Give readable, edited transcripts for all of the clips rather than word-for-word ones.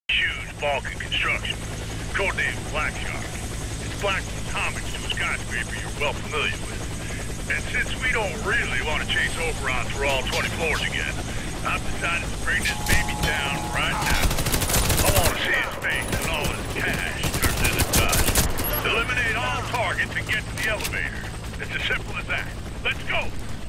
Huge Vulcan construction, codenamed Black Shark. It's Blackwood's homage to a skyscraper you're well familiar with. And since we don't really want to chase Oberon through all 20 floors again, I've decided to bring this baby down right now. I want to see his face and all his cash turns into dust. Eliminate all targets and get to the elevator. It's as simple as that. Let's go!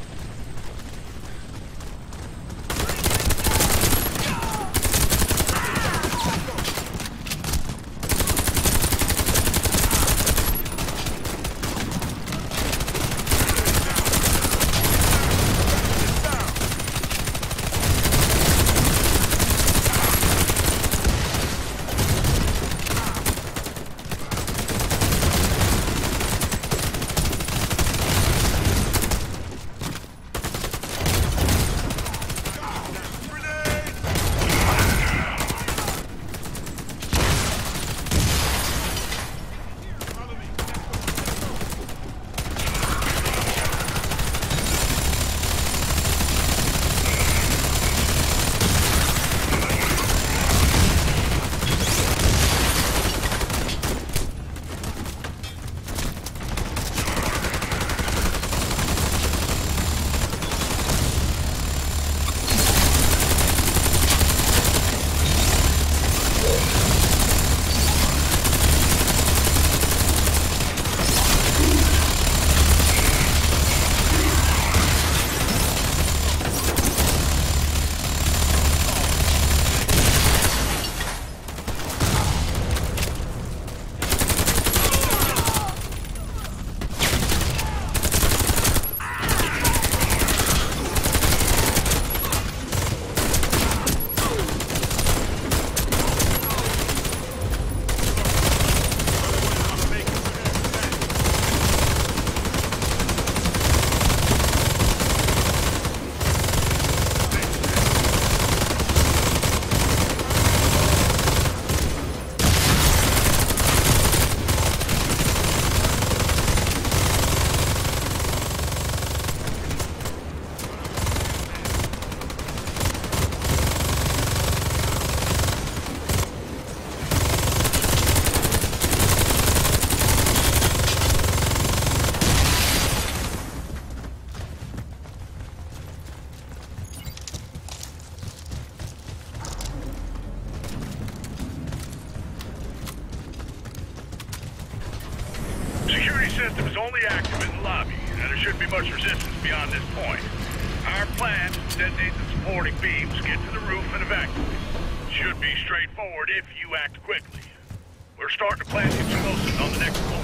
System is only active in the lobby, and there shouldn't be much resistance beyond this point. Our plan is to detonate the supporting beams, get to the roof, and evacuate. Should be straightforward if you act quickly. We're starting to plant explosives on the next floor.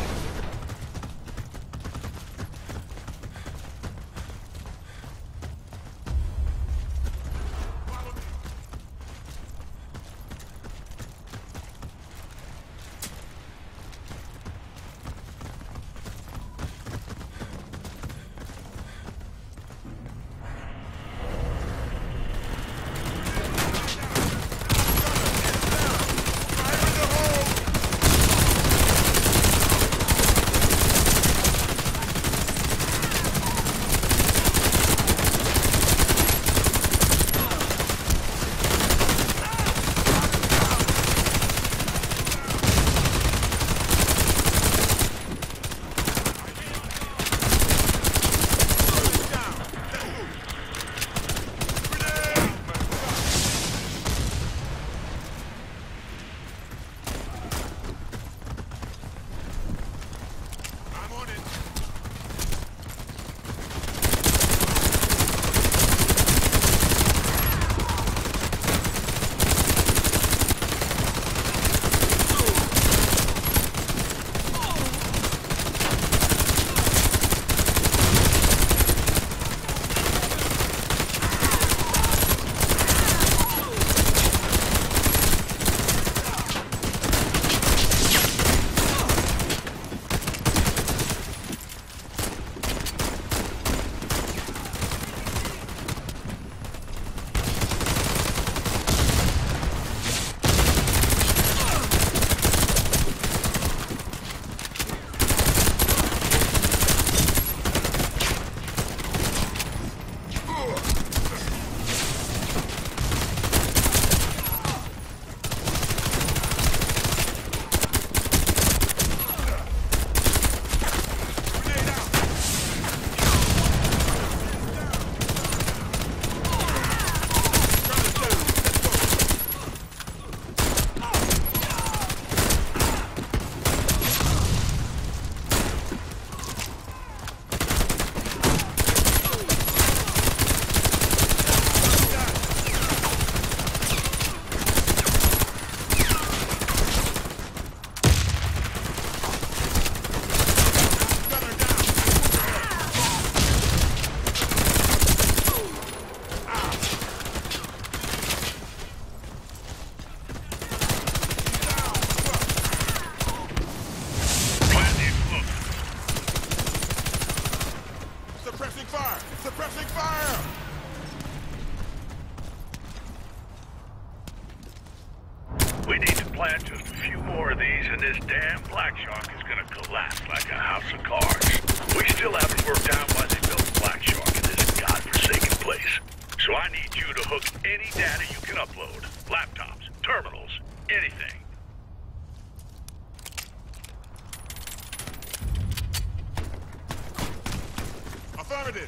plant just a few more of these, and this damn Black Shark is gonna collapse like a house of cards. We still haven't worked out why they built the Black Shark in this godforsaken place. So I need you to hook any data you can upload. Laptops, terminals, anything. Affirmative.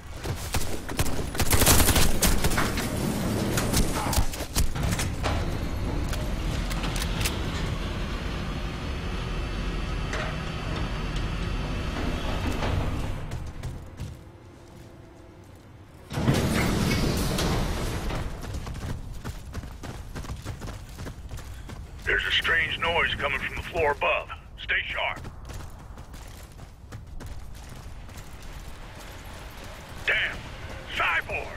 There's a strange noise coming from the floor above. Stay sharp. Damn! Cyborgs!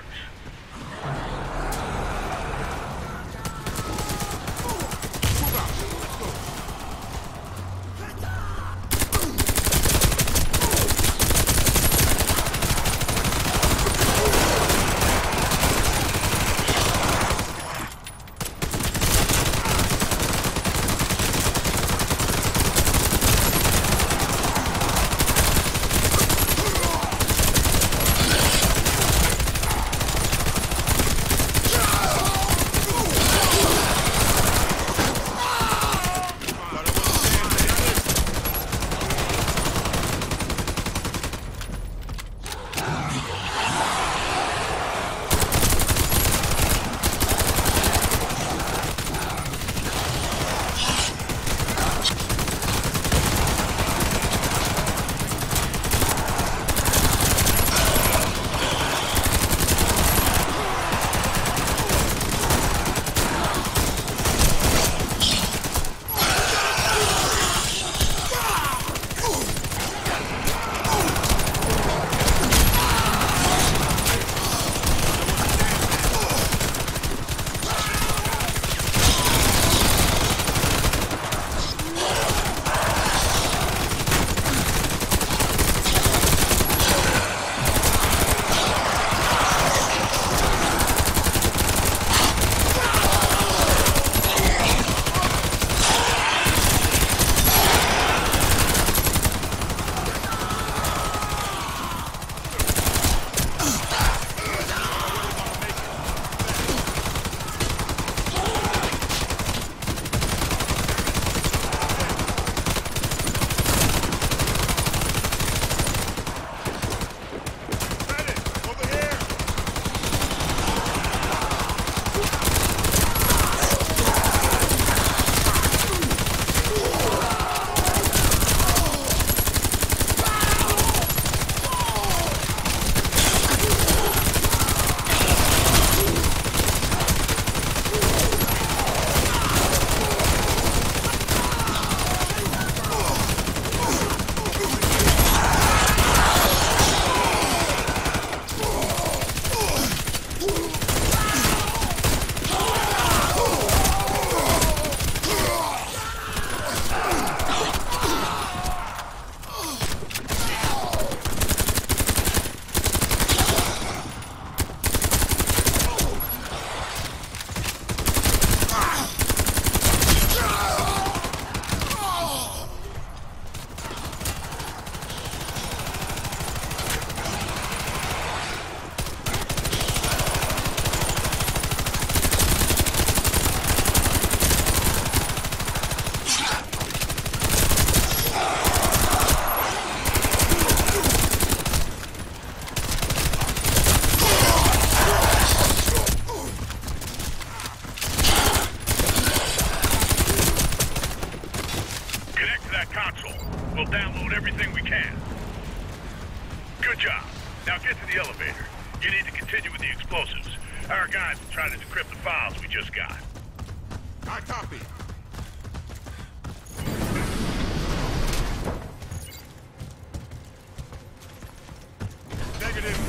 We'll download everything we can. Good job. Now get to the elevator. You need to continue with the explosives. Our guys will try to decrypt the files we just got. I copy. Negative.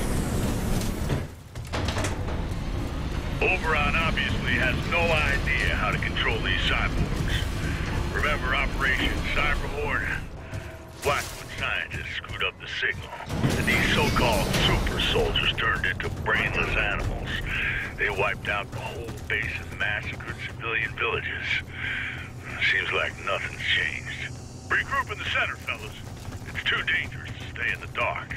Oberon obviously has no idea how to control these cyborgs. Remember Operation Cyberhorde? Blackwood scientists screwed up the signal, and these so-called super soldiers turned into brainless animals. They wiped out the whole base and massacred civilian villages. Seems like nothing's changed. Regroup in the center, fellas. It's too dangerous to stay in the dark.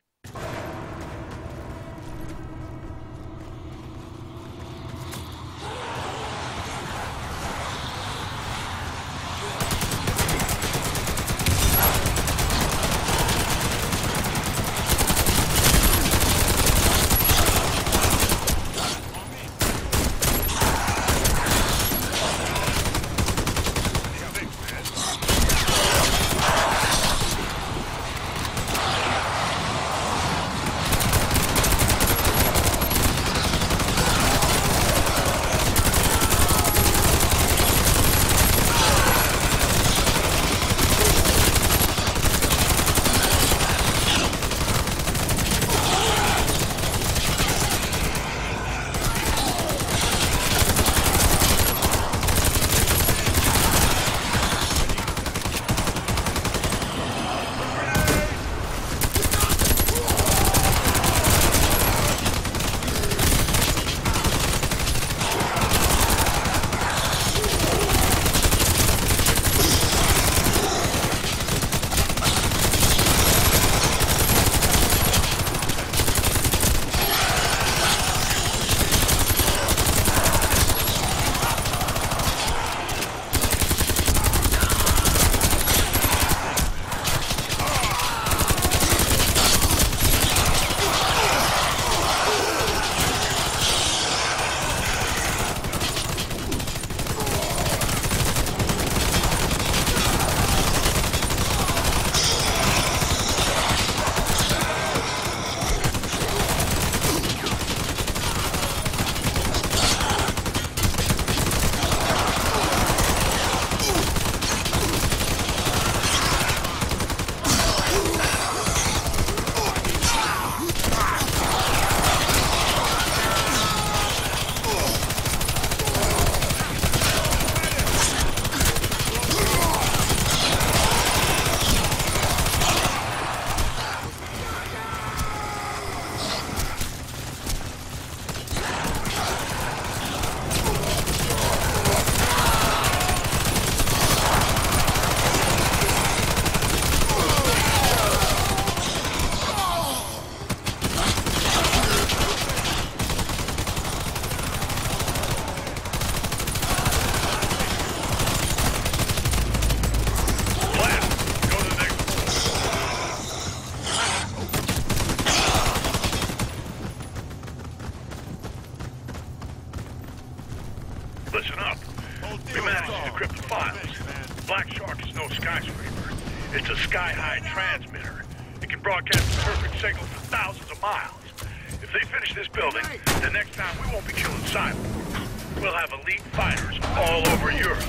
Listen up. We managed to decrypt the files. Black Shark is no skyscraper. It's a sky-high transmitter. It can broadcast a perfect signal for thousands of miles. If they finish this building, the next time we won't be killing cyborgs. We'll have elite fighters all over Europe.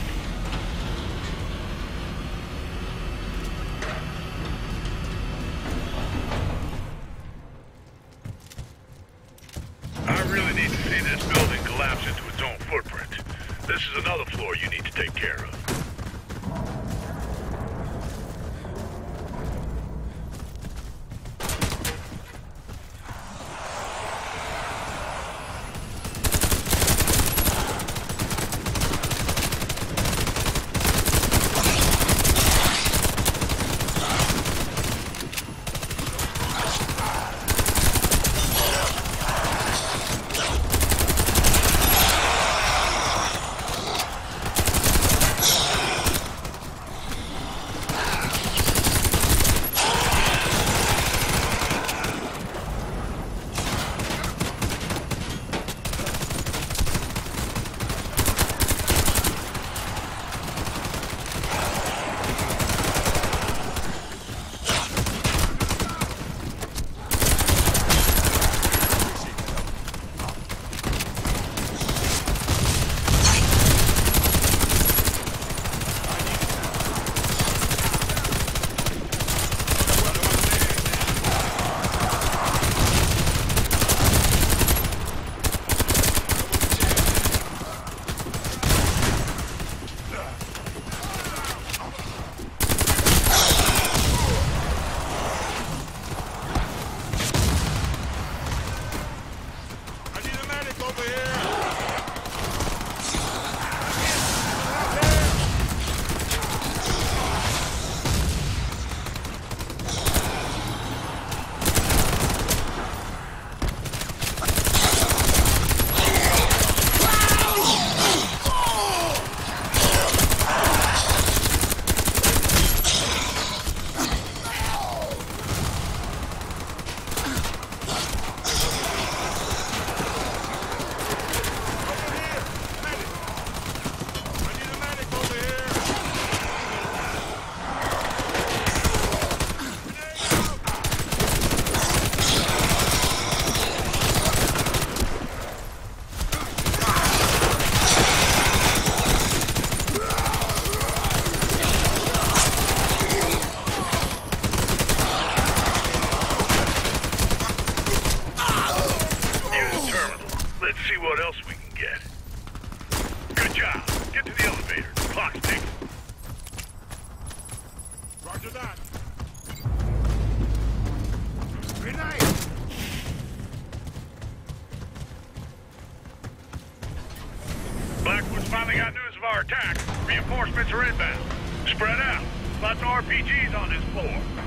I really need to see this building collapse into its own footprint. This is another floor you need to take care of. Reinforcements are inbound. Spread out. Lots of RPGs on this floor.